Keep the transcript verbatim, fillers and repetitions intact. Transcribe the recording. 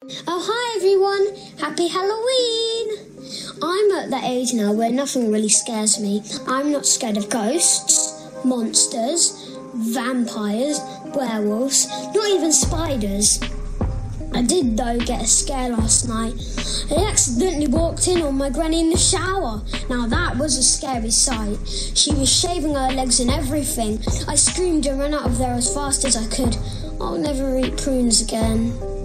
Oh, hi everyone! Happy Halloween! I'm at that age now where nothing really scares me. I'm not scared of ghosts, monsters, vampires, werewolves, not even spiders. I did though get a scare last night. I accidentally walked in on my granny in the shower. Now that was a scary sight. She was shaving her legs and everything. I screamed and ran out of there as fast as I could. I'll never eat prunes again.